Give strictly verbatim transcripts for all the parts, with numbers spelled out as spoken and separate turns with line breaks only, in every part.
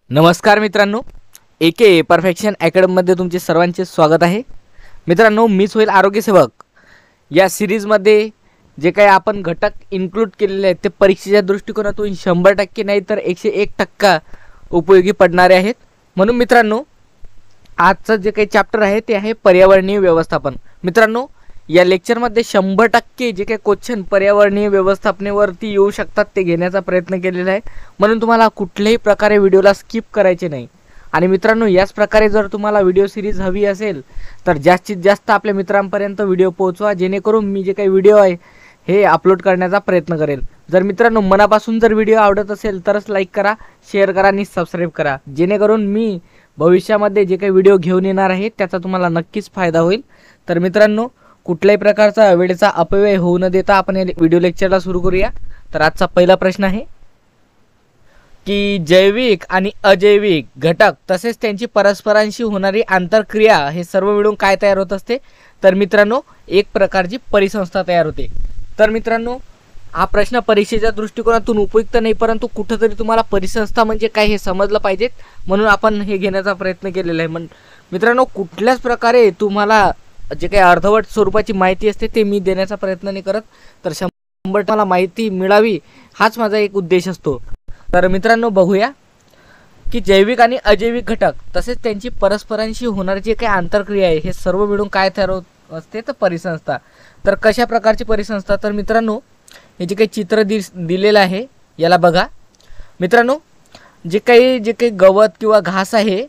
नमस्कार मित्रांनो, ए के परफेक्शन अकॅडमीमध्ये तुमचे सर्वांचे स्वागत आहे। मित्रांनो, मीच होईल आरोग्य सेवक। या सिरीजमध्ये जे काही आपण घटक इन्क्लूड केलेले आहेत ते परीक्षेच्या दृष्टिकोनातून शंभर टक्के नाही तर एकशे एक टक्का उपयोगी पडणारे आहेत। म्हणून मित्रांनो, आजचं जे काही चॅप्टर आहे ते आहे पर्यावरणीय व्यवस्थापन। मित्रांनो, या लेक्चरमध्ये शंभर टक्के जे काही क्वेश्चन पर्यावरणीय व्यवस्थापनेवरती येऊ शकतात ते घेण्याचा प्रयत्न केलेला आहे। म्हणून तुम्हाला कुठल्याही प्रकारे व्हिडिओला स्किप करायचे नाही। आणि मित्रांनो, याच प्रकारे जर तुम्हाला व्हिडिओ सिरीज हवी असेल तर जास्तीत जास्त आपल्या मित्रांपर्यंत व्हिडिओ पोहोचवा, जेणेकरून मी जे काही व्हिडिओ आहे हे अपलोड करण्याचा प्रयत्न करेल। जर मित्रांनो मनापासून जर व्हिडिओ आवडत असेल तरच लाईक करा, शेअर करा आणि सबस्क्राईब करा, जेणेकरून मी भविष्यामध्ये जे काही व्हिडिओ घेऊन येणार आहे त्याचा तुम्हाला नक्कीच फायदा होईल। तर मित्रांनो, कुठल्याही प्रकारचा वेळेचा अपव्यय होऊ न देता आपण या व्हिडिओ लेक्चरला सुरू करूया। तर आजचा पहिला प्रश्न आहे की जैविक आणि अजैविक घटक तसेच त्यांची परस्परांशी होणारी आंतरक्रिया हे सर्व मिळून काय तयार होत असते? तर मित्रांनो, एक प्रकारची परिसंस्था तयार होते। तर मित्रांनो, हा प्रश्न परीक्षेच्या दृष्टिकोनातून उपयुक्त नाही, परंतु कुठेतरी तुम्हाला परिसंस्था म्हणजे काय हे समजलं पाहिजे, म्हणून आपण हे घेण्याचा प्रयत्न केलेला आहे। मित्रांनो, कुठल्याच प्रकारे तुम्हाला जे काही अर्धवट स्वरूपाची माहिती असते ते मी देण्याचा प्रयत्न नाही करत, तर शंभर मला माहिती मिळावी हाच माझा एक उद्देश असतो। तर मित्रांनो, बघूया की जैविक आणि अजैविक घटक तसेच त्यांची परस्परांशी होणारी जे काही आंतरक्रिया आहे हे सर्व मिळून काय तयार होत असते? तर परिसंस्था। तर कशा प्रकारची परिसंस्था? तर मित्रांनो, हे जे काही चित्र दि दिलेलं आहे याला बघा। मित्रांनो, जे काही जे काही गवत किंवा घास आहे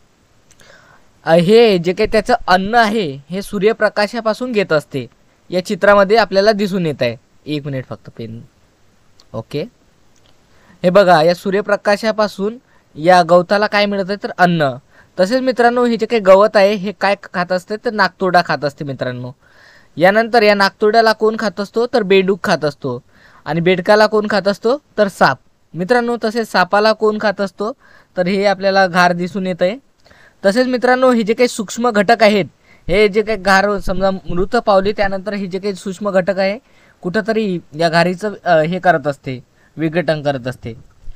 हे जे काही त्याचं अन्न आहे हे सूर्यप्रकाशापासून घेत असते। या चित्रामध्ये आपल्याला दिसून येत आहे। एक मिनिट फक्त पेन। ओके, हे बघा, या सूर्यप्रकाशापासून या गवताला काय मिळत आहे? तर अन्न। तसेच मित्रांनो, हे जे काही गवत आहे हे काय खात असते? तर नाकतोडा खात असते मित्रांनो। यानंतर या नाकतोड्याला कोण खात असतो? तर बेडूक खात असतो। आणि बेडकाला कोण खात असतो? तर साप मित्रांनो। तसेच सापाला कोण खात असतो? तर हे आपल्याला घार दिसून येत आहे। तसेच मित्रांनो, हे जे काही सूक्ष्म घटक आहेत हे जे काही घार समजा मृत पावली त्यानंतर हे जे काही सूक्ष्म घटक आहे कुठंतरी या घारीचं हे करत असते, विघटन करत असते।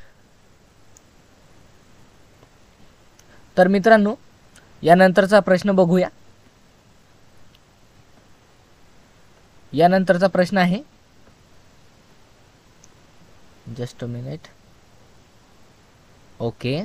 तर मित्रांनो, यानंतरचा प्रश्न बघूया। यानंतरचा प्रश्न आहे, जस्ट अ मिनिट। ओके,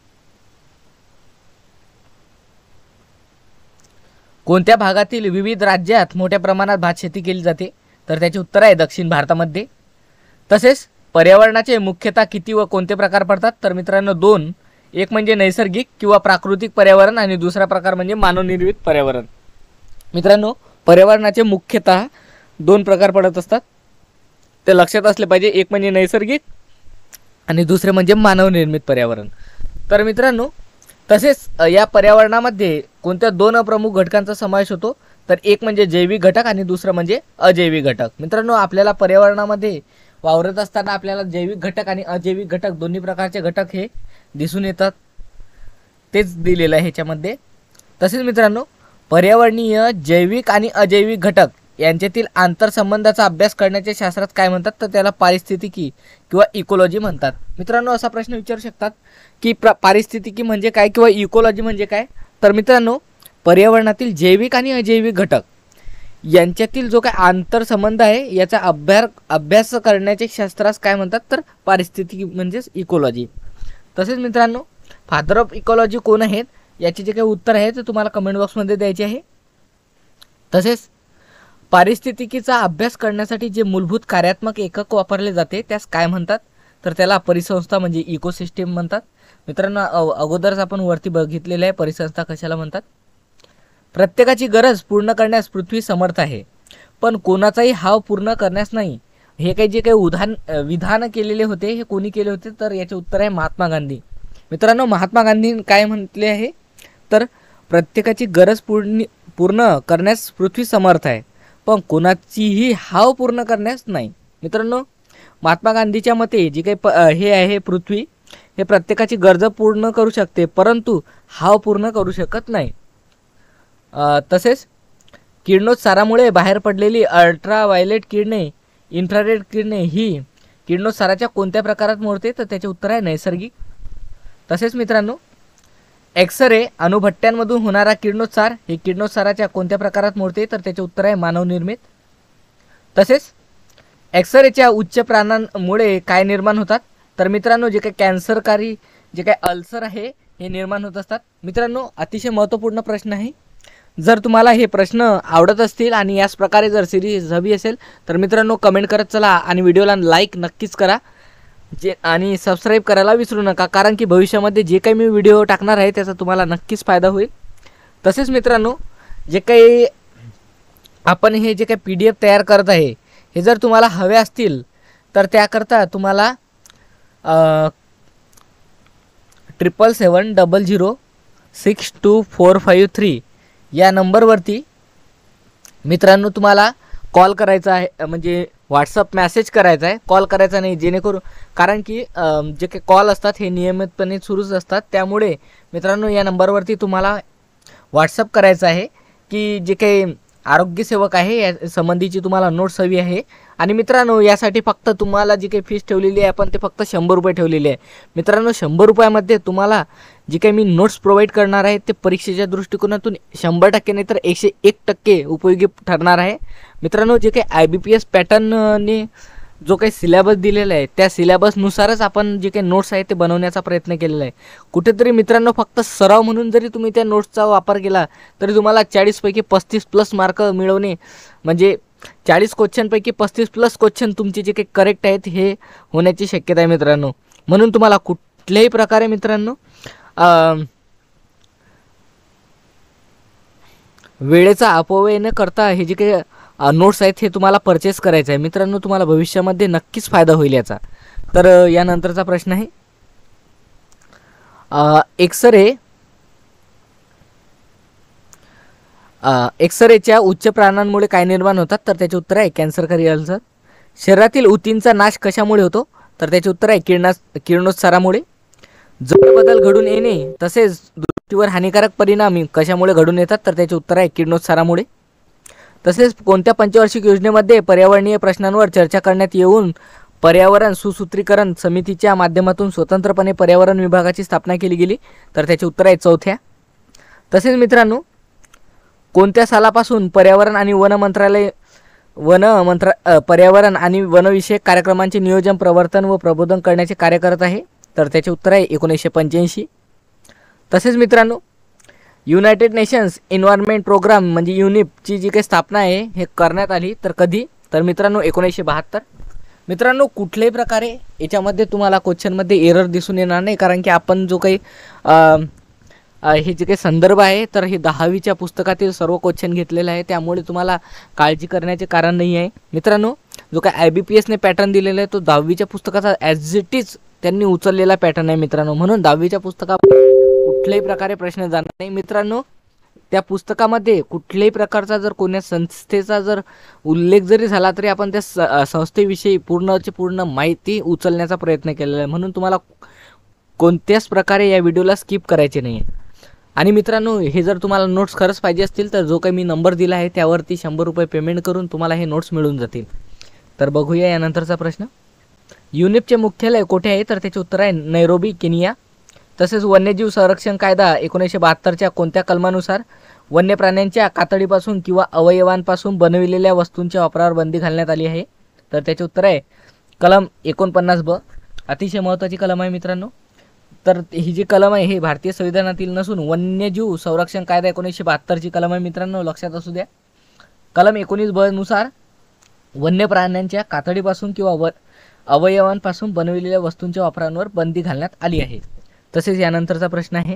कोणत्या भागातील विविध राज्यात मोठ्या प्रमाणात भात शेती केली जाते? तर त्याचे उत्तर आहे दक्षिण भारतामध्ये। तसेच पर्यावरणाचे मुख्यतः किती व कोणते प्रकार पडतात? तर मित्रांनो, दोन। एक म्हणजे नैसर्गिक किंवा प्राकृतिक पर्यावरण आणि दुसरा प्रकार म्हणजे मानवनिर्मित पर्यावरण। मित्रांनो, पर्यावरणाचे मुख्यतः दोन प्रकार पडत असतात, ते लक्षात असले पाहिजे। एक म्हणजे नैसर्गिक आणि दुसरे म्हणजे मानवनिर्मित पर्यावरण। तर मित्रांनो, तसेच या पर्यावरणामध्ये कोणत्या दोन प्रमुख घटकांचा समावेश होतो? तर एक म्हणजे जैविक घटक आणि दुसरं म्हणजे अजैविक घटक। मित्रांनो, आपल्याला पर्यावरणामध्ये वावरत असताना आपल्याला जैविक घटक आणि अजैविक घटक दोन्ही प्रकारचे घटक हे दिसून येतात, तेच दिलेलं आहे ह्याच्यामध्ये। तसेच मित्रांनो, पर्यावरणीय जैविक आणि अजैविक घटक यांच्यातील आंतरसंबंधाचा अभ्यास करण्याच्या शास्त्रात काय म्हणतात? तर त्याला पारिस्थितिकी किंवा इकोलॉजी म्हणतात। मित्रांनो, असा प्रश्न विचारू शकतात की पारिस्थितिकी म्हणजे काय किंवा इकोलॉजी म्हणजे काय? तर मित्रांनो, पर्यावरणातील जैविक आणि अजैविक घटक यांच्यातील जो काय आंतरसंबंध आहे याचा अभ्यास अभ्यास करण्याचे शास्त्रास काय म्हणतात? तर पारिस्थितिकी म्हणजेच इकोलॉजी। तसेच मित्रांनो, फादर ऑफ इकोलॉजी कोण आहेत याचे जे काही उत्तर आहे ते तुम्हाला कमेंट बॉक्समध्ये द्यायचे आहे। तसेच पारिस्थितिकीचा अभ्यास करण्यासाठी जे मूलभूत कार्यात्मक एकक वापरले जाते त्यास काय म्हणतात? तर त्याला परिसंस्था म्हणजे इकोसिस्टीम म्हणतात। मित्रांनो, अगोदरच आपण वरती बघितलेलं आहे परिसंस्था कशाला म्हणतात। प्रत्येकाची गरज पूर्ण करण्यास पृथ्वी समर्थ आहे, पण कोणाचाही हाव पूर्ण करण्यास नाही। हे काही जे काही उदाहरण विधान केलेले होते हे कोणी केले होते? तर याचे उत्तर आहे महात्मा गांधी। मित्रांनो, महात्मा गांधी काय म्हटले आहे? तर प्रत्येकाची गरज पूर्ण पूर्ण करण्यास पृथ्वी समर्थ आहे, पण कोणाचीही हाव पूर्ण करण्यास नाही। मित्रांनो, महात्मा गांधीच्या मते जे काही हे आहे पृथ्वी हे प्रत्येकाची गरज पूर्ण करू शकते, परंतु हाव पूर्ण करू शकत नाही। तसेच किरणोत्सारामुळे बाहेर पडलेली अल्ट्राव्हायलेट किरणे, इन्फ्रारेड किरणे ही किरणोत्साराच्या कोणत्या प्रकारात मोडते? तर त्याचे उत्तर आहे नैसर्गिक। तसेच मित्रांनो एक्सरे अणुभट्ट्यांमधून होणारा किरणोत्सार हे किरणोत्साराच्या कोणत्या प्रकारात मोडते तर त्याचे उत्तर आहे मानवनिर्मित. तसेच एक्सरेच्या उच्च प्राणांमुळे काय निर्माण होतात तर मित्रांनो जे काही कॅन्सरकारी जे काही अल्सर आहे हे निर्माण होत असतात. मित्रांनो अतिशय महत्त्वपूर्ण प्रश्न आहे. जर तुम्हाला हे प्रश्न आवडत असतील आणि याच प्रकारे जर सिरीज हवी असेल तर मित्रांनो कमेंट करत चला आणि व्हिडिओला लाईक नक्कीच करा जे आणि सबस्क्राईब करायला विसरू नका, कारण की भविष्यामध्ये जे काही मी व्हिडिओ टाकणार आहे त्याचा तुम्हाला नक्कीच फायदा होईल. तसेच मित्रांनो जे काही आपण हे जे काही पी डी एफ तयार करत आहे हे जर तुम्हाला हवे असतील तर त्याकरता तुम्हाला triple seven double zero six two four five three या नंबरवरती मित्रांनो तुम्हाला कॉल करायचा आहे, म्हणजे व्हॉट्सअप मॅसेज करायचा आहे, कॉल करायचा नाही. जेणेकरून कारण की जे काही कॉल असतात हे नियमितपणे सुरूच असतात, त्यामुळे मित्रांनो या नंबरवरती तुम्हाला व्हॉट्सअप करायचं आहे की जे काही आरोग्यसेवक आहे या संबंधीची तुम्हाला नोट्स हवी आहे. आणि मित्रांनो यासाठी फक्त तुम्हाला जी काही फीस ठेवलेली आहे आपण ते फक्त शंभर रुपये ठेवलेली आहे. मित्रांनो शंभर रुपयामध्ये तुम्हाला जी काही मी नोट्स प्रोव्हाइड करणार आहे ते परीक्षेच्या दृष्टिकोनातून शंभर टक्के नाही तर एकशे एक टक्के उपयोगी ठरणार आहे. मित्रांनो जे काही आय बी पी एस पॅटर्नने जो काही सिलेबस दिलेला आहे त्या सिलेबसनुसारच आपण जे काही नोट्स आहे ते बनवण्याचा प्रयत्न केलेला आहे. कुठेतरी मित्रांनो फक्त सराव म्हणून जरी तुम्ही त्या नोट्सचा वापर केला तरी तुम्हाला चाळीसपैकी पस्तीस प्लस मार्क मिळवणे, म्हणजे चाळीस क्वेश्चनपैकी पस्तीस प्लस क्वेश्चन तुमचे जे काही करेक्ट आहेत हे होण्याची शक्यता आहे मित्रांनो. म्हणून तुम्हाला कुठल्याही प्रकारे मित्रांनो वेळेचा अपव्यय न करता हे जे काही नोट्स आहेत हे तुम्हाला परचेस करायचं आहे. मित्रांनो तुम्हाला भविष्यामध्ये नक्कीच फायदा होईल याचा. तर यानंतरचा प्रश्न आहे एक्सरे एक्सरेच्या उच्च प्राणांमुळे काय निर्माण होतात तर त्याचे उत्तर आहे कॅन्सरकारी अल्सर. शरीरातील ऊतींचा नाश कशामुळे होतो तर त्याचे उत्तर आहे किरणा किरणोत्सारामुळे. जड बदल घडून येणे तसेच दृष्टीवर हानिकारक परिणाम कशामुळे घडून येतात तर त्याचे उत्तर आहे किरणोत्सारामुळे. तसेच कोणत्या पंचवार्षिक योजनेमध्ये पर्यावरणीय प्रश्नांवर चर्चा करण्यात येऊन पर्यावरण सुसूत्रीकरण समितीच्या माध्यमातून स्वतंत्रपणे पर्यावरण विभागाची स्थापना केली गेली तर त्याचे उत्तर आहे चौथ्या. तसेच मित्रांनो कोणत्या सालापासून पर्यावरण आणि वन मंत्रालय वन मंत्रा पर्यावरण आणि वनविषयक कार्यक्रमांचे नियोजन प्रवर्तन व प्रबोधन करण्याचे कार्य करत आहे तर त्याचे उत्तर आहे एकोणीसशे पंच्याऐंशी. तसेच मित्रांनो युनायटेड नेशन्स एन्व्हायरमेंट प्रोग्राम म्हणजे युनिपची जी काही स्थापना आहे हे करण्यात आली तर कधी तर मित्रांनो एकोणीसशे बहात्तर. मित्रांनो कुठल्याही प्रकारे याच्यामध्ये तुम्हाला क्वेश्चनमध्ये एरर दिसून येणार नाही, कारण की आपण जो काही हे जे काही संदर्भ आहे तर हे दहावीच्या पुस्तकातील सर्व क्वेश्चन घेतलेलं आहे, त्यामुळे तुम्हाला काळजी करण्याचे कारण नाही आहे. मित्रांनो जो काही आय बी पी एसने पॅटर्न दिलेला आहे तो दहावीच्या पुस्तकाचा ॲज इट इज त्यांनी उचललेला पॅटर्न आहे मित्रांनो. म्हणून दहावीच्या पुस्तकामध्ये कुठल्याही प्रकारे प्रश्न जाणार नाही. मित्रांनो त्या पुस्तकामध्ये कुठल्याही प्रकारचा जर कोणत्या संस्थेचा जर उल्लेख जरी झाला तरी आपण त्या संस्थेविषयी पूर्णची पूर्ण माहिती उचलण्याचा प्रयत्न केलेला आहे. म्हणून तुम्हाला कोणत्याच प्रकारे या व्हिडिओला स्किप करायचे नाही आहे. आणि मित्रांनो हे जर तुम्हाला नोट्स खरंच पाहिजे असतील तर जो काही मी नंबर दिला आहे त्यावरती शंभर रुपये पेमेंट करून तुम्हाला हे नोट्स मिळून जातील. तर बघूया यानंतरचा प्रश्न. युनिपचे मुख्यालय कोठे आहे तर त्याचे उत्तर आहे नैरोबी केनिया. तसेच वन्यजीव संरक्षण कायदा एकोणीसशे बहात्तरच्या कोणत्या कलमानुसार वन्य प्राण्यांच्या कातडीपासून किंवा अवयवांपासून बनविलेल्या वस्तूंच्या वापरावर बंदी घालण्यात आली आहे तर त्याचे उत्तर आहे कलम एकोणपन्नास ब. अतिशय महत्त्वाची कलम आहे मित्रांनो. तर ही जी कलम आहे हे भारतीय संविधानातील नसून वन्यजीव संरक्षण कायदा एकोणीसशे बहात्तरची कलम आहे मित्रांनो, लक्षात असू द्या. कलम एकोणीस ब नुसार वन्य प्राण्यांच्या कातडीपासून किंवा व अवयवांपासून बनविलेल्या वस्तूंच्या वापरांवर बंदी घालण्यात आली आहे. तसेच यानंतरचा प्रश्न आहे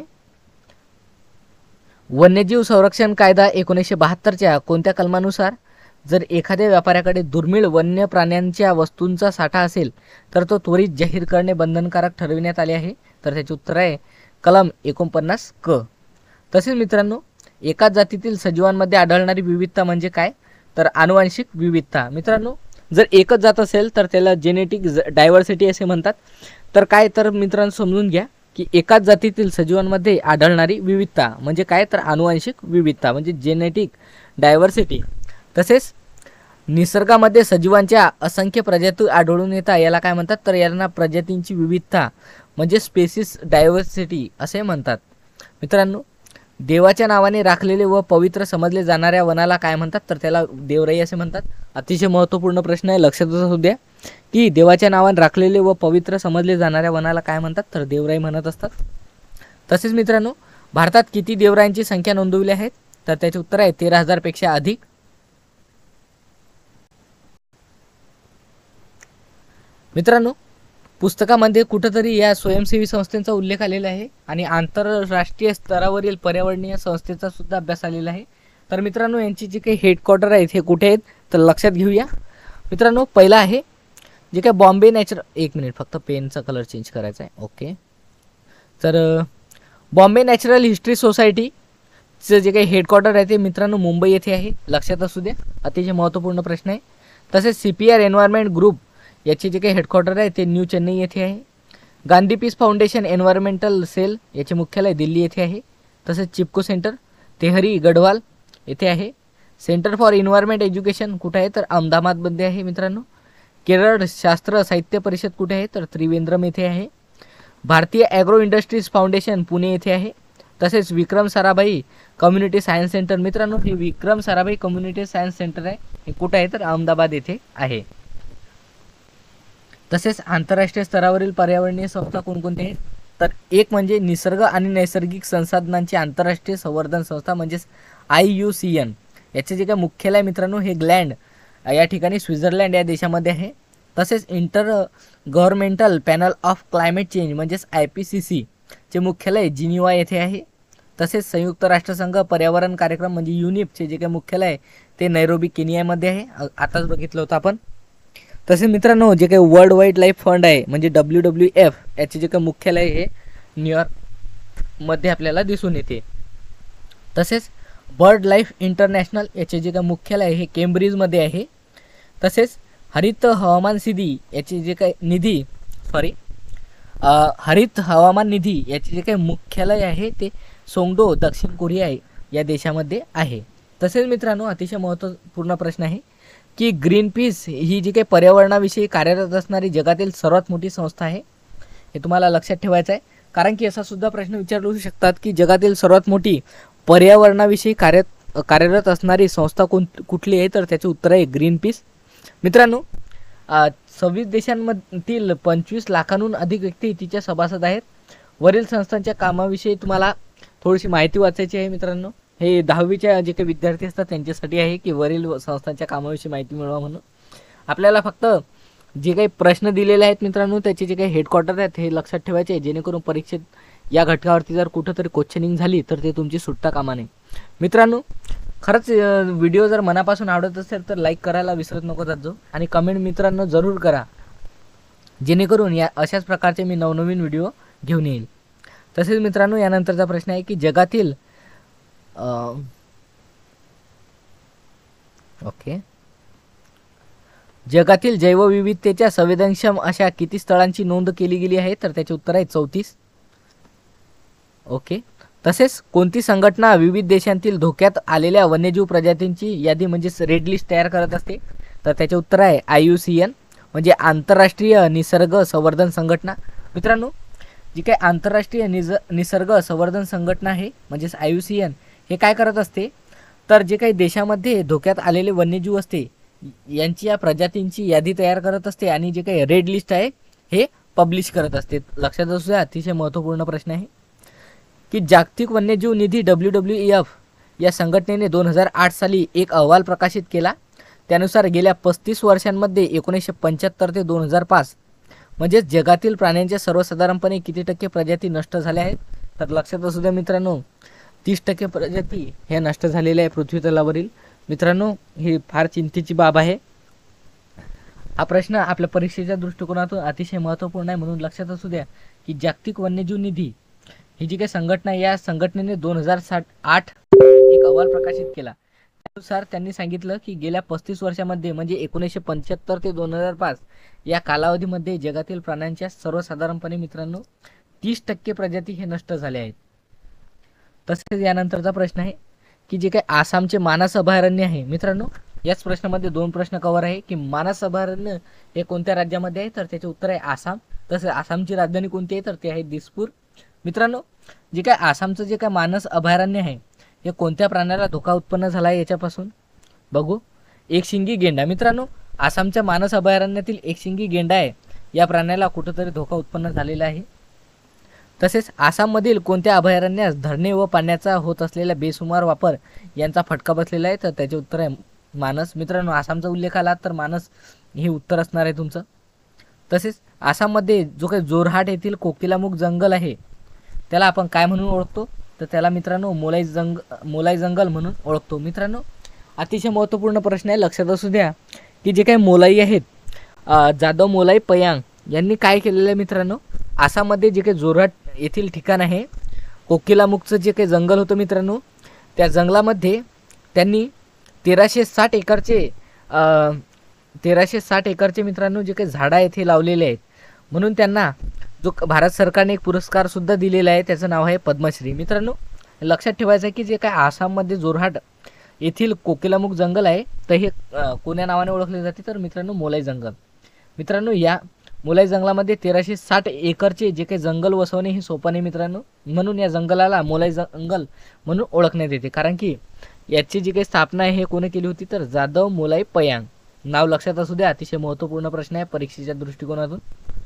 वन्यजीव संरक्षण कायदा एकोणीसशे बहात्तरच्या कोणत्या कलमानुसार जर एखाद्या व्यापाऱ्याकडे दुर्मिळ वन्य प्राण्यांच्या वस्तूंचा साठा असेल तर तो त्वरित जाहीर करणे बंधनकारक ठरविण्यात आले आहे तर त्याचे उत्तर आहे कलम एकोणपन्नास क. तसेच मित्रांनो एकाच जातीतील सजीवांमध्ये आढळणारी विविधता म्हणजे काय तर आनुवंशिक विविधता. मित्रांनो जर एकच जात असेल तर त्याला जेनेटिक डायव्हर्सिटी असे म्हणतात. तर काय तर मित्रांनो समजून घ्या की एकाच जातीतील सजीवांमध्ये आढळणारी विविधता म्हणजे काय तर आनुवंशिक विविधता म्हणजे जेनेटिक डायव्हर्सिटी. तसेच निसर्गामध्ये सजीवांच्या असंख्य प्रजाती आढळून येतात याला काय म्हणतात तर यांना प्रजातींची विविधता म्हणजे स्पेसिस डायव्हर्सिटी असे म्हणतात. मित्रांनो, देवाच्या नावाने राखलेले व पवित्र समजले जाणाऱ्या वनाला काय म्हणतात, तर त्याला देवराई असे म्हणतात. अतिशय महत्त्वपूर्ण प्रश्न आहे, लक्षात असू द्या की देवाच्या नावाने राखलेले व पवित्र समजले जाणाऱ्या वनाला काय म्हणतात, तर देवराई म्हणत असतात. तसेच मित्रांनो, भारतात किती देवरायांची संख्या नोंदवली आहे, तर त्याचे उत्तर आहे तेरा हजार पेक्षा अधिक. मित्रांनो, पुस्तकामध्ये कुठंतरी या स्वयंसेवी संस्थेचा उल्लेख आलेला आहे आणि आंतरराष्ट्रीय स्तरावरील पर्यावरणीय संस्थेचा सुद्धा अभ्यास आलेला आहे. तर मित्रांनो, यांची जी काही हेडक्वार्टर आहेत हे कुठे आहेत, तर लक्षात घेऊया. मित्रांनो, पहिला आहे जे काय बॉम्बे नॅचरल, एक मिनिट फक्त पेनचा कलर चेंज करायचा आहे. ओके, तर बॉम्बे नॅचरल हिस्ट्री सोसायटीचं जे काही हेडक्वार्टर आहे ते मित्रांनो मुंबई येथे आहे, लक्षात असू द्या. अतिशय महत्त्वपूर्ण प्रश्न आहे. तसेच C P R environment group याचे जे काही हेडक्वार्टर आहे ते न्यू चेन्नई येथे आहे. Gandhi peace foundation environmental cell याचे मुख्यालय दिल्ली येथे आहे. तसेच चिपको सेंटर तेहरी गढवाल येथे आहे. सेंटर फॉर एन्व्हायरमेंट एज्युकेशन कुठे आहे, तर अहमदाबादमध्ये आहे. मित्रांनो, केरळ शास्त्र साहित्य परिषद कुठे आहे, तर त्रिवेंद्रम येथे आहे. भारतीय ॲग्रो इंडस्ट्रीज फाउंडेशन पुणे येथे आहे. तसेच Vikram Sarabhai community science centre, मित्रांनो हे Vikram Sarabhai community science centre आहे, हे कुठे आहे, तर अहमदाबाद येथे आहे. तसेच आंतरराष्ट्रीय स्तरावरील पर्यावरणीय संस्था कोणकोणते आहेत, तर एक म्हणजे निसर्ग आणि नैसर्गिक संसाधनांची आंतरराष्ट्रीय संवर्धन संस्था म्हणजेच आय यू सी एन. याचे जे काय मुख्यालय मित्रांनो हे ग्लँड या ठिकाणी स्वित्झर्लंड या देशामध्ये आहे. तसेच inter governmental panel of climate change म्हणजेच आय पी सी सी चे मुख्यालय जिनिव्हा येथे आहे. तसेच संयुक्त राष्ट्रसंघ पर्यावरण कार्यक्रम म्हणजे युनिपचे जे काही मुख्यालय आहे ते नैरोबी केनियामध्ये आहे, आताच बघितलं होतं आपण. तसेच मित्रांनो, जे काही वर्ल्ड वाईल्ड लाईफ फंड आहे म्हणजे डब्ल्यू डब्ल्यू एफ याचे जे काही मुख्यालय हे न्यूयॉर्कमध्ये आपल्याला दिसून येते. तसेच बर्ड लाईफ इंटरनॅशनल याचे जे काही मुख्यालय हे केम्ब्रिजमध्ये आहे. तसेच हरित हवामान निधी याचे जे काही निधी सॉरी हरित हवामान निधी याचे जे काही मुख्यालय आहे ते सोंगडो दक्षिण कोरिया या देशामध्ये आहे. तसेच मित्रांनो, अतिशय महत्त्वपूर्ण प्रश्न आहे की ग्रीन पीस ही जी काही पर्यावरणाविषयी कार्यरत असणारी जगातील सर्वात मोठी संस्था आहे, हे तुम्हाला लक्षात ठेवायचं आहे. कारण की असा सुद्धा प्रश्न विचारू शकतात की जगातील सर्वात मोठी पर्यावरणाविषयी कार्य कार्यरत असणारी संस्था कोण कुठली आहे, तर त्याचे उत्तर आहे ग्रीन पीस. मित्रांनो, सव्वीस देशांमधील पंचवीस लाखांहून अधिक व्यक्ती तिच्या सभासद आहेत. वरील संस्थांच्या कामाविषयी तुम्हाला थोडीशी माहिती वाचायची आहे. मित्रांनो, हे दहावीच्या जे काही विद्यार्थी असतात त्यांच्यासाठी आहे की वरील संस्थांच्या कामाविषयी माहिती मिळवा म्हणून. आपल्याला फक्त जे काही प्रश्न दिलेले आहेत मित्रांनो त्याचे जे काही हेडक्वार्टर आहेत हे लक्षात ठेवायचे आहे, जेणेकरून परीक्षेत या घटकावरती जर कुठंतरी क्वेश्चनिंग झाली तर ते तुमची सुटता कामा नये. मित्रांनो, खरंच व्हिडिओ जर मनापासून आवडत असेल तर लाईक करायला विसरत नको जात जाऊ आणि कमेंट मित्रांनो जरूर करा, जेणेकरून या अशाच प्रकारचे मी नवनवीन व्हिडिओ घेऊन येईल. तसेच मित्रांनो, यानंतरचा प्रश्न आहे की जगातील ओके जगातील जैवविविधतेच्या संवेदनक्षम अशा किती स्थळांची नोंद केली गेली आहे, तर त्याचे उत्तर आहे चौतीस. ओके. तसेच कोणती संघटना विविध देशांतील धोक्यात आलेल्या वन्यजीव प्रजातींची यादी म्हणजेच रेड लिस्ट तयार करत असते, तर त्याचे उत्तर आहे आय यू सी एन म्हणजे आंतरराष्ट्रीय निसर्ग संवर्धन संघटना. मित्रांनो, जी काही आंतरराष्ट्रीय निज निसर्ग संवर्धन संघटना आहे म्हणजेच आय यू सी एन हे काय करत असते, तर जे काही देशामध्ये धोक्यात आलेले वन्यजीव असते यांची या प्रजातींची यादी तयार करत असते आणि जे काही रेड लिस्ट आहे हे पब्लिश करत असते. लक्षात असू द्या, अतिशय महत्त्वपूर्ण प्रश्न आहे की जागतिक वन्यजीव निधी डब्ल्यू डब्ल्यू एफ या संघटनेने दोन हजार आठ साली एक अहवाल प्रकाशित केला. त्यानुसार गेल्या पस्तीस वर्षांमध्ये एकोणीसशे पंच्याहत्तर ते दोन हजार पाच म्हणजेच जगातील प्राण्यांच्या सर्वसाधारणपणे किती टक्के प्रजाती नष्ट झाल्या आहेत, तर लक्षात असू द्या मित्रांनो तीस टक्के प्रजाती ह्या नष्ट झालेल्या आहे पृथ्वी तलावरील. मित्रांनो, ही फार चिंतेची बाब आहे. हा प्रश्न आपल्या परीक्षेच्या दृष्टिकोनातून अतिशय महत्त्वपूर्ण आहे, म्हणून लक्षात असू द्या की जागतिक वन्यजीव निधी ही जी काही संघटना आहे या संघटनेने दोन हजार साठ आठ एक अहवाल प्रकाशित केला. त्यानुसार त्यांनी सांगितलं की गेल्या पस्तीस वर्षामध्ये म्हणजे एकोणीसशे पंच्याहत्तर ते दोन हजार पाच या कालावधीमध्ये जगातील प्राण्यांच्या सर्वसाधारणपणे मित्रांनो तीस टक्के प्रजाती हे नष्ट झाले आहेत. तसेच यानंतरचा प्रश्न आहे की जे काही आसामचे मानस अभयारण्य आहे. मित्रांनो, याच प्रश्नामध्ये दोन प्रश्न कव्हर आहे की मानस अभयारण्य हे कोणत्या राज्यामध्ये आहे, तर त्याचे उत्तर आहे आसाम. तसेच आसामची राजधानी कोणती आहे तर ते आहे दिसपूर. मित्रांनो, जे काय आसामचं जे काय मानस अभयारण्य आहे हे कोणत्या प्राण्याला धोका उत्पन्न झाला आहे याच्यापासून बघू. एकशिंगी गेंडा. मित्रांनो, आसामच्या मानस अभयारण्यातील एकशिंगी गेंडा आहे या प्राण्याला कुठंतरी धोका उत्पन्न झालेला आहे. तसेच आसाममधील कोणत्या अभयारण्यास धरणे व पाण्याचा होत असलेला बेसुमार वापर यांचा फटका बसलेला आहे तर त्याचे उत्तर आहे मानस. मित्रांनो, आसामचा उल्लेख आला तर मानस हे उत्तर असणार आहे तुमचं. तसेच आसाममध्ये जो काही जोरहाट येथील कोकिलामुख जंगल आहे त्याला आपण काय म्हणून ओळखतो तर त्याला मित्रांनो मोलाई जंग मोलाई जंगल म्हणून ओळखतो. मित्रांनो, अतिशय महत्त्वपूर्ण प्रश्न आहे, लक्षात असू द्या की जे काही मोलाई आहेत जाधव मोलाई पयांग यांनी काय केलेलं आहे मित्रांनो, आसाममध्ये जे काही जोरहाट येथील ठिकाण आहे कोकिलामुखचं जे काही जंगल होतं मित्रांनो, त्या जंगलामध्ये त्यांनी तेराशे साठ एकरचे तेराशे साठ एकरचे मित्रांनो जे काही झाडं आहेत हे लावलेले आहेत. म्हणून त्यांना जो भारत सरकारने एक पुरस्कार सुद्धा दिलेला आहे त्याचं नाव आहे पद्मश्री. मित्रांनो, लक्षात ठेवायचं आहे की जे काय आसाममध्ये जोरहाट येथील कोकिलामुख जंगल आहे तर हे कोण्या नावाने ओळखले जाते तर मित्रांनो मोलाई जंगल. मित्रांनो, या मोलाई जंगलामध्ये तेराशे साठ एकरचे जे काही जंगल वसवणे हे सोपं नाही मित्रांनो. म्हणून या जंगलाला मोलाई जंगल म्हणून ओळखण्यात येते, कारण की याची जी काही स्थापना आहे हे कोणी केली होती तर जाधव मोलाई पयांग. नाव लक्षात असू द्या, अतिशय महत्त्वपूर्ण प्रश्न आहे परीक्षेच्या दृष्टिकोनातून.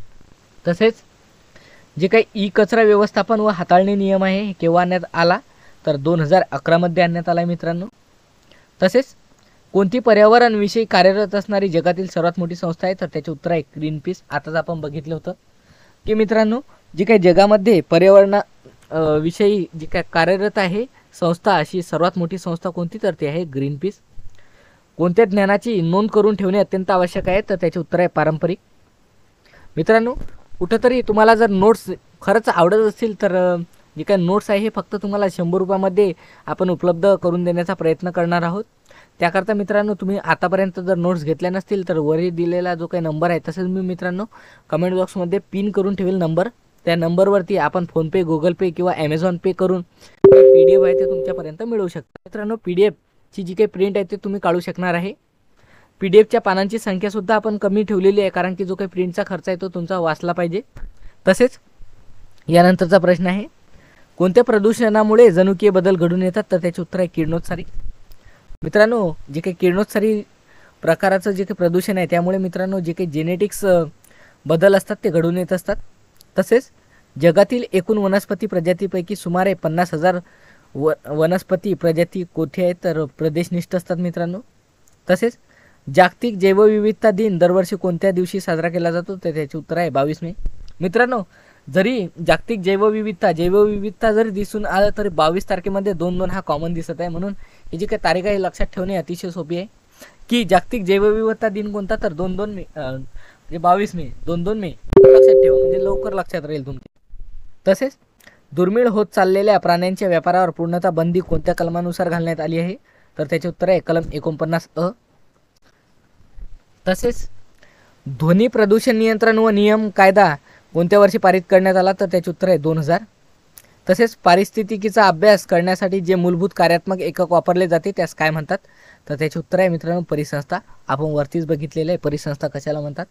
तसेच जे काही ई कचरा व्यवस्थापन व हाताळणी नियम आहे हे केव्हा आणण्यात आला तर दोन हजार अकरामध्ये आणण्यात आला आहे मित्रांनो. तसेच कोणती पर्यावरणविषयी कार्यरत असणारी जगातील सर्वात मोठी संस्था आहे तर त्याचे उत्तर आहे ग्रीनपीस. आताच आपण बघितलं होतं की मित्रांनो, जी काही जगामध्ये पर्यावरणा विषयी जी काय कार्यरत आहे संस्था अशी सर्वात मोठी संस्था कोणती तर ती आहे ग्रीनपीस. कोणत्या ज्ञानाची नोंद करून ठेवणे अत्यंत आवश्यक आहे तर त्याचे उत्तर आहे पारंपरिक. मित्रांनो, कुठंतरी तुम्हाला जर नोट्स खरंच आवडत असतील तर जे काही नोट्स आहे हे फक्त तुम्हाला शंभर रुपयामध्ये आपण उपलब्ध करून देण्याचा प्रयत्न करणार आहोत. त्याकरता मित्रांनो, तुम्ही आतापर्यंत जर नोट्स घेतल्या नसतील तर वरी दिलेला जो काही नंबर आहे तसेच मी मित्रांनो कमेंट बॉक्समध्ये पिन करून ठेवेल नंबर. त्या नंबरवरती आपण फोनपे, गुगल पे किंवा ॲमेझॉन पे करून पी डी एफ आहे ते तुमच्यापर्यंत मिळवू शकता. मित्रांनो, पी डी एफची जी काही प्रिंट आहे ते तुम्ही काढू शकणार आहे. पी डी एफच्या पानांची संख्यासुद्धा आपण कमी ठेवलेली आहे, कारण की जो काही प्रिंटचा खर्च आहे तो तुमचा वाचला पाहिजे. तसेच यानंतरचा प्रश्न आहे, कोणत्या प्रदूषणामुळे जनुकीय बदल घडून येतात तर त्याचे उत्तर आहे किरणोत्सारी. मित्रांनो, जे काही किरणोत्सारी प्रकाराचं जे काही प्रदूषण आहे त्यामुळे मित्रांनो जे काही जेनेटिक्स बदल असतात ते घडून येत असतात. तसेच जगातील एकूण वनस्पती प्रजातीपैकी सुमारे पन्नास हजार व वनस्पती प्रजाती कोठे आहेत तर प्रदेशनिष्ठ असतात मित्रांनो. तसेच जागतिक जैवविविधता दिन दरवर्षी कोणत्या दिवशी साजरा केला जातो तर त्याचे उत्तर आहे बावीस मे. मित्रांनो, जरी जागतिक जैवविविधता जैवविविधता जरी दिसून आलं तरी बावीस तारखेमध्ये दोन दोन हा कॉमन दिसत आहे. म्हणून ही जी काही तारीख आहे लक्षात ठेवणे अतिशय सोपी आहे की जागतिक जैवविविधता दिन कोणता तर दोन दोन मे म्हणजे बावीस मे दोन दोन मे लक्षात ठेवा, म्हणजे लवकर लक्षात राहील तुमचे. तसेच दुर्मिळ होत चाललेल्या प्राण्यांच्या व्यापारावर पूर्णतः बंदी कोणत्या कलमानुसार घालण्यात आली आहे तर त्याचे उत्तर आहे कलम एकोणपन्नास अ. तसेच ध्वनी प्रदूषण नियंत्रण व नियम कायदा कोणत्या वर्षी पारित करण्यात आला तर त्याचे उत्तर आहे दोन हजार. तसेच पारिस्थितिकीचा अभ्यास करण्यासाठी जे मूलभूत कार्यात्मक एकक वापरले जाते त्यास काय म्हणतात तर त्याचे उत्तर आहे मित्रांनो परिसंस्था. आपण वरतीच बघितलेलं आहे परिसंस्था कशाला म्हणतात.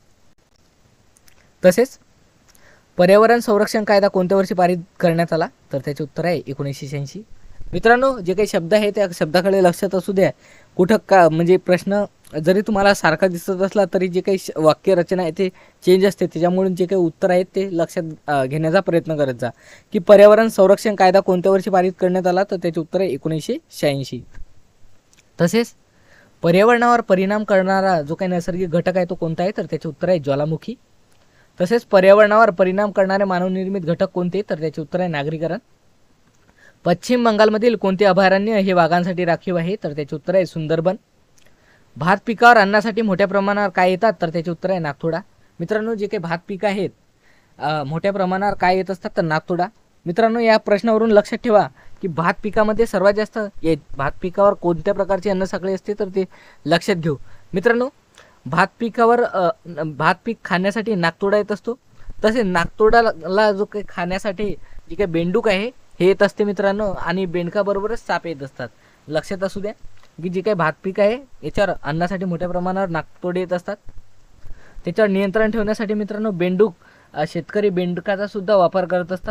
तसेच पर्यावरण संरक्षण कायदा कोणत्या वर्षी पारित करण्यात आला तर त्याचे उत्तर आहे एकोणीसशे शहाऐंशी. मित्रांनो, जे काही शब्द आहे त्या शब्दाकडे लक्षात असू द्या. कुठं का म्हणजे प्रश्न जरी तुम्हाला सारखा दिसत असला तरी जे काही वाक्य रचना आहे ते चेंज असते, त्याच्यामुळे जे काही उत्तर आहेत ते लक्षात घेण्याचा प्रयत्न करत जा की पर्यावरण संरक्षण कायदा कोणत्या वर्षी पारित करण्यात आला तर त्याचे उत्तर आहे एकोणीसशे शहाऐंशी. तसेच पर्यावरणावर परिणाम करणारा जो काही नैसर्गिक घटक आहे तो कोणता आहे तर त्याचे उत्तर आहे ज्वालामुखी. तसेच पर्यावरणावर परिणाम करणारे मानवनिर्मित घटक कोणते तर त्याचे उत्तर आहे नागरीकरण. पश्चिम बंगालमधील कोणते अभयारण्य हे वाघांसाठी राखीव आहे तर त्याचे उत्तर आहे सुंदरबन. भात पिकावर अन्नासाठी मोठ्या प्रमाणावर काय येतात तर त्याचे उत्तर आहे नागतोडा. मित्रांनो, जे काही भात पिकं आहेत मोठ्या प्रमाणावर काय येत असतात तर नागतोडा. मित्रांनो, या प्रश्नावरून लक्षात ठेवा की भात पिकामध्ये सर्वात जास्त भात पिकावर कोणत्या प्रकारची अन्नसाखळी असते तर ते लक्षात घेऊ. मित्रांनो, भात पिकावर भात पीक खाण्यासाठी नागतोडा येत असतो. तसेच नागतोडाला जो काही खाण्यासाठी जे काही बेंडूक आहे हे येत असते मित्रांनो, आणि बेंडकाबरोबरच साप येत असतात. लक्षात असू द्या की जे काही भात पीक आहे याच्यावर अन्नासाठी मोठ्या प्रमाणावर नागतोडे येत असतात. त्याच्यावर नियंत्रण ठेवण्यासाठी मित्रांनो बेंडूक अ, शेतकरी बेंडकाचा सुद्धा वापर करत असतात.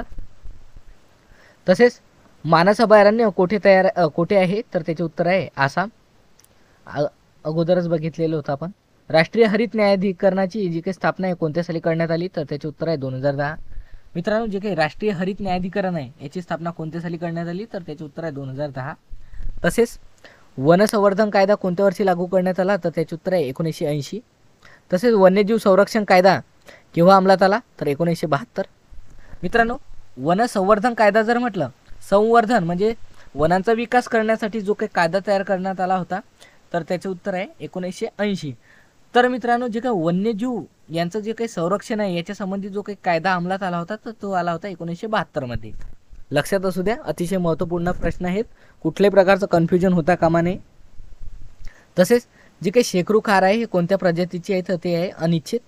तसेच मानस अभयारण्य कोठे तयार अ, कोठे आहे तर त्याचे उत्तर आहे आसाम. अ- अगोदरच बघितलेलं होतं आपण. राष्ट्रीय हरित न्यायाधिकरणाची जी काही स्थापना आहे कोणत्या साली करण्यात आली तर त्याचे उत्तर आहे दोन हजार दहा. मित्रांनो, जे काही राष्ट्रीय हरित न्यायाधिकरण आहे याची स्थापना कोणत्या साली करण्यात आली तर त्याचे उत्तर आहे दोन हजार दहा. तसेच वनसंवर्धन कायदा कोणत्या वर्षी लागू करण्यात आला तर त्याचे उत्तर आहे एकोणीसशे ऐंशी. तसेच वन्यजीव संरक्षण कायदा केव्हा अंमलात आला तर एकोणीसशे बहात्तर. मित्रांनो, वनसंवर्धन कायदा जर म्हटलं, संवर्धन म्हणजे वनांचा विकास करण्यासाठी जो काही कायदा तयार करण्यात आला होता तर त्याचे उत्तर आहे एकोणीसशे ऐंशी. तर मित्रांनो, जे काही वन्यजीव यांचं जे काही संरक्षण आहे याच्या संबंधी जो काही कायदा अंमलात आला होता तर तो आला होता एकोणीसशे बहात्तर मध्ये. लक्षात असू द्या, अतिशय महत्त्वपूर्ण प्रश्न आहेत, कुठल्याही प्रकारचं कन्फ्युजन होता कामा नये. तसेच जे काही शेकरूखार आहे हे कोणत्या प्रजातीचे आहे तर ते आहे अनिश्चित.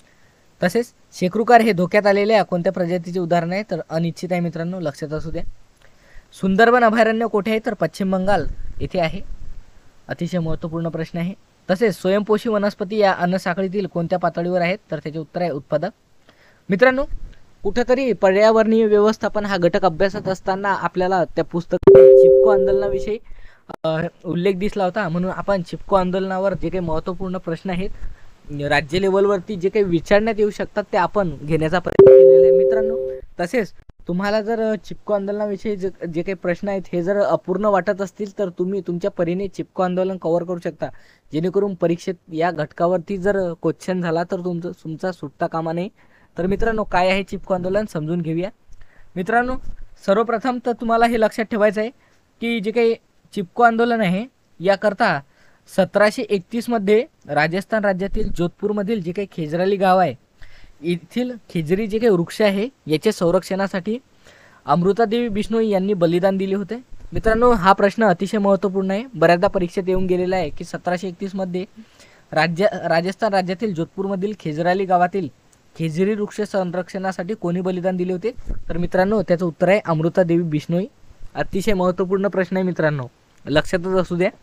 तसेच शेकरूखार हे धोक्यात आलेल्या कोणत्या प्रजातीचे उदाहरण आहे तर अनिश्चित आहे मित्रांनो, लक्षात असू द्या. सुंदरबन अभयारण्य कोठे आहे तर पश्चिम बंगाल येथे आहे. अतिशय महत्त्वपूर्ण प्रश्न आहे. तसेच स्वयंपोषी वनस्पती या अन्नसाखळीतील कोणत्या पातळीवर आहेत तर त्याचे उत्तर आहे उत्पादक. मित्रांनो, कुठेतरी पर्यावरणीय व्यवस्थापन हा घटक अभ्यासत असताना आपल्याला त्या पुस्तकात चिपको आंदोलनाविषयी उल्लेख दिसला होता, म्हणून आपण चिपको आंदोलनावर जे काही महत्त्वपूर्ण प्रश्न आहेत राज्य लेवलवरती जे काही विचारण्यात येऊ शकतात ते आपण घेण्याचा प्रयत्न केलेला आहे मित्रांनो. तसेच तुम्हाला जर चिपको आंदोलनाविषयी जे जे काही प्रश्न आहेत हे जर अपूर्ण वाटत असतील तर तुम्ही तुमच्या परीने चिपको आंदोलन कव्हर करू शकता, जेणेकरून परीक्षेत या घटकावरती जर क्वेश्चन झाला तर तुमचं तुमचा सुटता कामा नये. तर मित्रांनो, काय आहे चिपको आंदोलन समजून घेऊया. मित्रांनो, सर्वप्रथम तर तुम्हाला हे लक्षात ठेवायचं आहे की जे काही चिपको आंदोलन आहे याकरता सतराशे एकतीसमध्ये राजस्थान राज्यातील जोधपूरमधील जे काही खेजराली गाव आहे येथील खेजरी जे काही वृक्ष आहे याच्या संरक्षणासाठी अमृतादेवी बिश्नोई यांनी बलिदान दिले होते. मित्रांनो, हा प्रश्न अतिशय महत्त्वपूर्ण आहे, बऱ्याचदा परीक्षेत येऊन गेलेला आहे की सतराशे एकतीसमध्ये राज्य राजस्थान राज्यातील जोधपूरमधील खेजराली गावातील खेजरी वृक्ष संरक्षणासाठी कोणी बलिदान दिले होते तर मित्रांनो त्याचं उत्तर आहे अमृतादेवी बिश्नोई. अतिशय महत्त्वपूर्ण प्रश्न आहे मित्रांनो, लक्षातच असू द्या.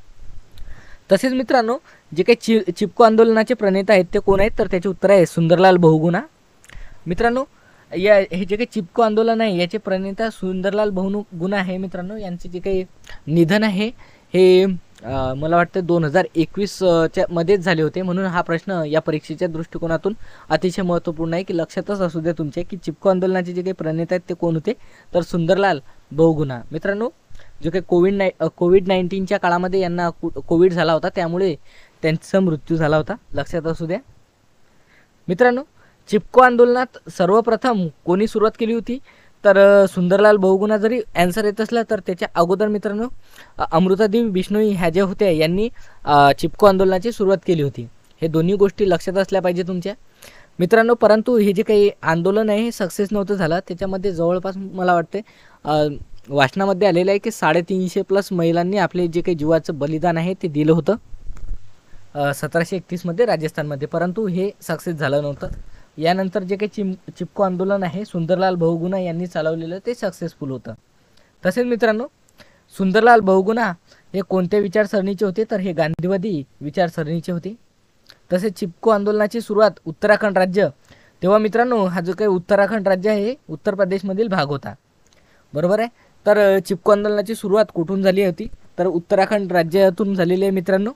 तसेच मित्रांनो, जे काही चि चिपको आंदोलनाचे प्रणेता आहेत ते कोण आहेत तर त्याचे उत्तर आहे सुंदरलाल बहुगुणा. मित्रांनो, या हे जे काही चिपको आंदोलन आहे याचे प्रणेता सुंदरलाल बहुगुणा आहे मित्रांनो. यांचे जे काही निधन आहे हे मला वाटतं दोन हजार एकवीसच्या मध्येच झाले होते, म्हणून हा प्रश्न या परीक्षेच्या दृष्टिकोनातून अतिशय महत्त्वपूर्ण आहे की लक्षातच असू द्या तुमच्या की चिपको आंदोलनाचे जे काही प्रणेता आहेत ते कोण होते तर सुंदरलाल बहुगुणा. मित्रांनो, जो काही कोविड नाई कोविड नाईन्टीनच्या काळामध्ये यांना कोविड झाला होता त्यामुळे त्यांचा मृत्यू झाला होता, लक्षात असू द्या. मित्रांनो, चिपको आंदोलनात सर्वप्रथम कोणी सुरुवात केली होती तर सुंदरलाल बहुगुणा. जरी ॲन्सर येत असला तर त्याच्या अगोदर मित्रांनो अमृतादेवी बिश्नोई ह्या ज्या होत्या यांनी चिपको आंदोलनाची सुरुवात केली होती. हे दोन्ही गोष्टी लक्षात असल्या पाहिजे तुमच्या मित्रांनो. परंतु हे जे काही आंदोलन आहे हे सक्सेस नव्हतं झालं. त्याच्यामध्ये जवळपास मला वाटते वाचनामध्ये आलेलं आहे की साडेतीनशे प्लस महिलांनी आपले जे काही जीवाचं बलिदान आहे ते दिलं होतं सतराशे एकतीसमध्ये राजस्थानमध्ये, परंतु हे सक्सेस झालं नव्हतं. यानंतर जे काही चिम चिपको आंदोलन आहे सुंदरलाल बहुगुणा यांनी चालवलेलं ते सक्सेसफुल होतं. तसेच मित्रांनो, सुंदरलाल बहुगुणा हे कोणत्या विचारसरणीचे होते तर हे गांधीवादी विचारसरणीचे होते. तसेच चिपको आंदोलनाची सुरुवात उत्तराखंड राज्य, तेव्हा मित्रांनो हा जो काही उत्तराखंड राज्य आहे उत्तर प्रदेशमधील भाग होता, बरोबर आहे. तर चिपको आंदोलनाची सुरुवात कुठून झाली होती तर उत्तराखंड राज्यातून झालेली आहे मित्रांनो.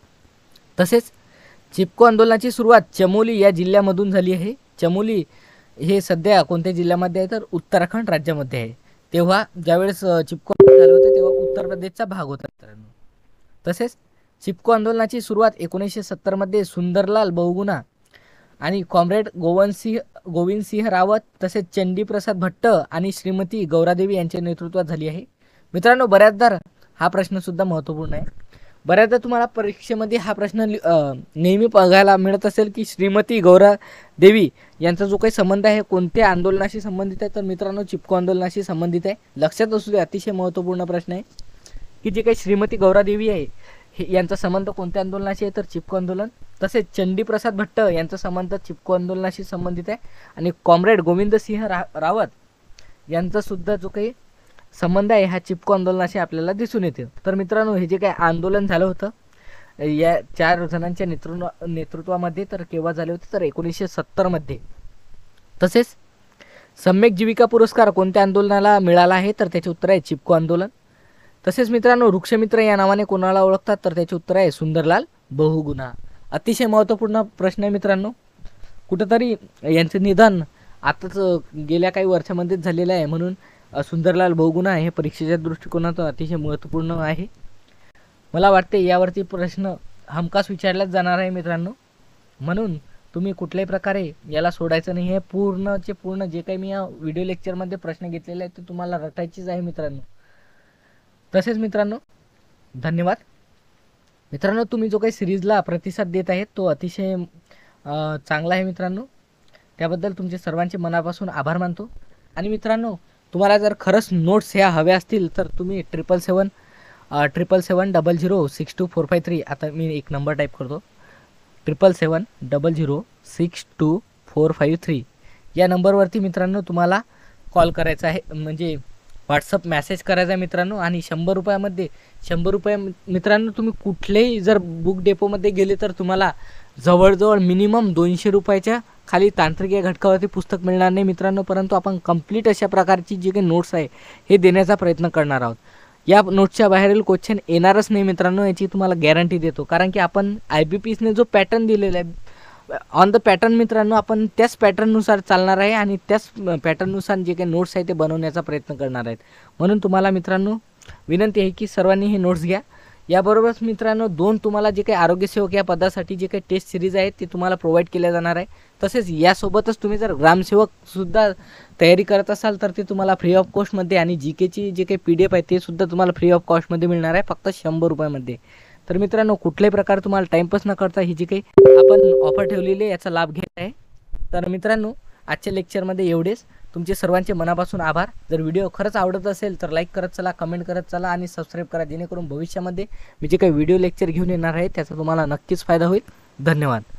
तसेच चिपको आंदोलनाची सुरुवात चमोली या जिल्ह्यामधून झाली आहे. चमोली हे सध्या कोणत्या जिल्ह्यामध्ये आहे तर उत्तराखंड राज्यामध्ये आहे. तेव्हा ज्यावेळेस चिपको आंदोलन झालं होतं तेव्हा उत्तर प्रदेशचा भाग होता मित्रांनो. तसेच चिपको आंदोलनाची सुरुवात एकोणीसशे सत्तरमध्ये सुंदरलाल बहुगुणा आणि कॉम्रेड गोवनसिंह गोविंदसिंह रावत तसेच चंडीप्रसाद भट्ट आणि श्रीमती गौरादेवी यांच्या नेतृत्वात झाली आहे. मित्रांनो, बऱ्याचदा हा प्रश्नसुद्धा महत्त्वपूर्ण आहे. बऱ्याचदा तुम्हाला परीक्षेमध्ये हा प्रश्न नेहमी बघायला मिळत असेल की श्रीमती गौरादेवी यांचा जो काही संबंध आहे कोणत्या आंदोलनाशी संबंधित आहे तर मित्रांनो चिपको आंदोलनाशी संबंधित आहे. लक्षात असू दे, अतिशय महत्त्वपूर्ण प्रश्न आहे की जे काही श्रीमती गौरादेवी आहे हे यांचा संबंध कोणत्या आंदोलनाशी आहे तर चिपको आंदोलन. तसेच चंडीप्रसाद भट्ट यांचा संबंध चिपको आंदोलनाशी संबंधित आहे आणि कॉम्रेड गोविंदसिंह रा रावत यांचा सुद्धा जो काही संबंध आहे हा चिपको आंदोलनाशी आपल्याला दिसून येते. तर मित्रांनो, हे जे काही आंदोलन झालं होतं या चार जणांच्या नेतृत्व नेतृत्वामध्ये तर केव्हा झाले होते तर एकोणीसशे सत्तरमध्ये तसेच सम्यक जीविका पुरस्कार कोणत्या आंदोलनाला मिळाला आहे, तर त्याचे उत्तर आहे चिपको आंदोलन. तसेच मित्रांनो, वृक्षमित्र या नावाने कोणाला ओळखतात, तर त्याचे उत्तर आहे सुंदरलाल बहुगुणा. अतिशय महत्त्वपूर्ण प्रश्न आहे मित्रांनो. कुठंतरी यांचं निधन आताच गेल्या काही वर्षामध्येच झालेलं आहे, म्हणून सुंदरलाल बहुगुणा हे परीक्षेच्या दृष्टिकोनातून अतिशय महत्त्वपूर्ण आहे. मला वाटते यावरती प्रश्न हमखास विचारलाच जाणार आहे मित्रांनो, म्हणून तुम्ही कुठल्याही प्रकारे याला सोडायचं नाही आहे. पूर्णचे पूर्ण जे काही मी या व्हिडिओ लेक्चरमध्ये प्रश्न घेतलेले आहेत ते तुम्हाला रटायचेच आहे मित्रांनो. तसेच मित्रांनो, धन्यवाद. मित्रांनो, तुम्ही जो काही सिरीजला प्रतिसाद देत आहेत तो अतिशय चांगला आहे मित्रांनो. त्याबद्दल तुमचे सर्वांचे मनापासून आभार मानतो. आणि मित्रांनो, तुम्हाला जर खरंच नोट्स ह्या हव्या असतील तर तुम्ही triple seven triple seven double zero six two four five three, आता मी एक नंबर टाईप करतो, triple seven double zero six two four five three या नंबरवरती मित्रांनो तुम्हाला कॉल करायचा आहे, म्हणजे व्हॉट्सअप मॅसेज करायचा आहे मित्रांनो. आणि शंभर रुपयामध्ये शंभर रुपये मित्रांनो, तुम्ही कुठलेही जर बुक डेपोमध्ये गेले तर तुम्हाला जवळजवळ मिनिमम दोनशे रुपयाच्या खाली तांत्रिक या घटकावरती पुस्तक मिळणार नाही मित्रांनो, परंतु आपण कंप्लीट अशा प्रकारची जी काही नोट्स आहे हे देण्याचा प्रयत्न करणार आहोत. या नोट्सच्या बाहेरील क्वेश्चन येणारच नाही मित्रांनो, याची तुम्हाला गॅरंटी देतो. कारण की आपण आय बी पी एसने जो पॅटर्न दिलेला आहे ऑन द पॅटर्न मित्रांनो, आपण त्याच पॅटर्ननुसार चालणार आहे आणि त्याच पॅटर्ननुसार जे काही नोट्स आहे ते बनवण्याचा प्रयत्न करणार आहेत. म्हणून तुम्हाला मित्रांनो विनंती आहे की सर्वांनी हे नोट्स घ्या. याबरोबरच मित्रांनो, दोन तुम्हाला जे काही आरोग्यसेवक या पदासाठी जे काही टेस्ट सिरीज आहेत ते तुम्हाला प्रोव्हाइड केल्या जाणार आहे. तसेच यासोबतच तुम्ही जर ग्रामसेवकसुद्धा तयारी करत असाल तर ते तुम्हाला फ्री ऑफ कॉस्टमध्ये, आणि जी केची जे काही पी डी एफ आहे ते सुद्धा तुम्हाला फ्री ऑफ कॉस्टमध्ये मिळणार आहे, फक्त शंभर रुपयामध्ये. तर मित्रांनो, कुठल्याही प्रकारे तुम्हाला टाईमपास न करता ही जी काही आपण ऑफर ठेवलेली आहे याचा लाभ घेत आहे. तर मित्रांनो, आजच्या लेक्चरमध्ये एवढेच. तुमचे सर्वांचे मनापासून आभार. जर व्हिडिओ खरंच आवडत असेल तर लाईक करत चला, कमेंट करत चला आणि सबस्क्राईब करा, जेणेकरून भविष्यामध्ये मी जे काही व्हिडिओ लेक्चर घेऊन येणार आहे त्याचा तुम्हाला नक्कीच फायदा होईल. धन्यवाद.